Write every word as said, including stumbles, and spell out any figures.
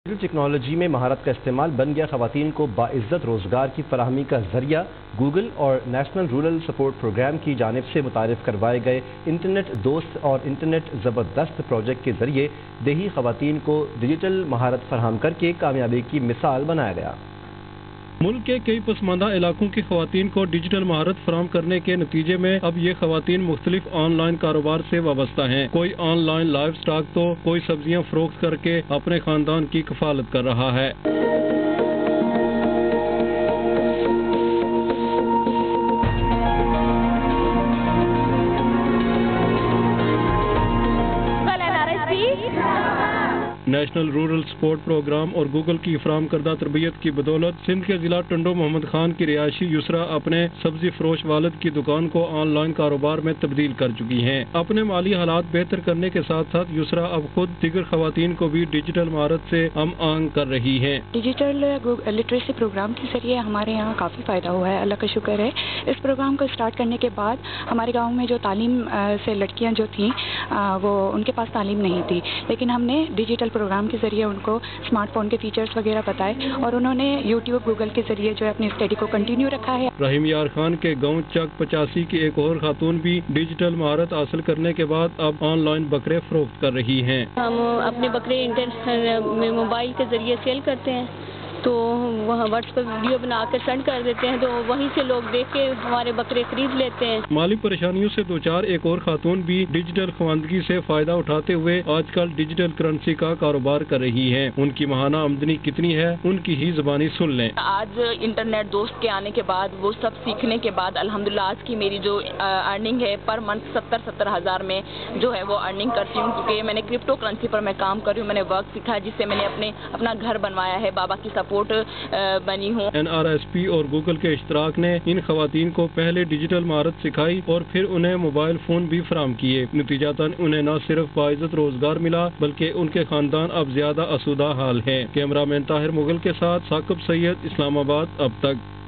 Technology میں مہارت کا استعمال بن گیا خواتین کو باعزت روزگار کی فراہمی کا ذریعہ۔ گوگل اور نیشنل رورل سپورٹ پروگرام کی جانب سے متعارف کروائے گئے انٹرنیٹ دوست اور انٹرنیٹ زبردست پروجیکٹ کے ذریعے دیہی خواتین کو ڈیجیٹل مہارت فراہم کر کے کامیابی کی مثال بنایا گیا۔ ملک کے کئی پسماندہ علاقوں کی خواتین کو ڈیجیٹل مہارت فراہم کرنے کے نتیجے میں اب یہ خواتین مختلف آن لائن کاروبار سے وابستہ ہیں۔ کوئی آن لائن لائیو سٹاک تو کوئی سبزیاں فروخت کر کے اپنے خاندان کی کفالت کر رہا ہے۔ نیشنل رورل سپورٹ پروگرام اور گوگل کی فراہم کردہ تربیت کی بدولت سندھ کے ضلع ٹنڈو محمد خان کی رہائشی یسرا اپنے سبزی فروش والد کی دکان کو آن لائن کاروبار میں تبدیل کر چکی ہیں۔ اپنے مالی حالات بہتر کرنے کے ساتھ ساتھ یسرا اب خود دیگر خواتین کو بھی ڈیجیٹل مہارت سے ہم آہنگ کر رہی ہیں۔ ڈیجیٹل لٹریسی پروگرام کے ذریعے ہمارے یہاں کافی فائدہ ہوا ہے، اللہ کا شکر ہے۔ اس پروگرام کو اسٹارٹ کرنے کے بعد ہمارے گاؤں میں جو تعلیم سے لڑکیاں جو تھیں وہ ان کے پاس تعلیم نہیں تھی، لیکن ہم نے ڈیجیٹل پروگرام کے ذریعے ان کو اسمارٹ فون کے فیچرز وغیرہ بتائے اور انہوں نے یوٹیوب گوگل کے ذریعے جو ہے اپنی اسٹڈی کو کنٹینیو رکھا ہے۔ رحیم یار خان کے گاؤں چک پچاسی کی ایک اور خاتون بھی ڈیجیٹل مہارت حاصل کرنے کے بعد اب آن لائن بکرے فروخت کر رہی ہیں۔ ہم اپنے بکرے انٹرنیٹ میں موبائل کے ذریعے سیل کرتے ہیں، تو وہاں واٹس ایپ ویڈیو بنا کر سینڈ کر دیتے ہیں، تو وہیں سے لوگ دیکھ کے ہمارے بکرے خرید لیتے ہیں۔ مالی پریشانیوں سے دوچار ایک اور خاتون بھی ڈیجیٹل خواندگی سے فائدہ اٹھاتے ہوئے آج کل ڈیجیٹل کرنسی کا کاروبار کر رہی ہیں۔ ان کی ماہانہ آمدنی کتنی ہے ان کی ہی زبانی سن لیں۔ آج انٹرنیٹ دوست کے آنے کے بعد وہ سب سیکھنے کے بعد الحمدللہ آج کی میری جو ارننگ ہے پر منتھ ستر ستر ہزار میں جو ہے وہ ارننگ کرتی ہوں، کیونکہ میں نے کرپٹو کرنسی پر میں کام کر رہی ہوں، میں نے ورک سیکھا جس سے میں نے اپنے اپنا گھر بنوایا ہے، بابا کی سپورٹ بنی ہوں۔ این آر ایس پی اور گوگل کے اشتراک نے ان خواتین کو پہلے ڈیجیٹل مہارت سکھائی اور پھر انہیں موبائل فون بھی فراہم کیے۔ نتیجتاً انہیں نہ صرف باعزت روزگار ملا بلکہ ان کے خاندان اب زیادہ آسودہ حال ہیں۔ کیمرہ مین طاہر مغل کے ساتھ ثاقب سید، اسلام آباد اب تک۔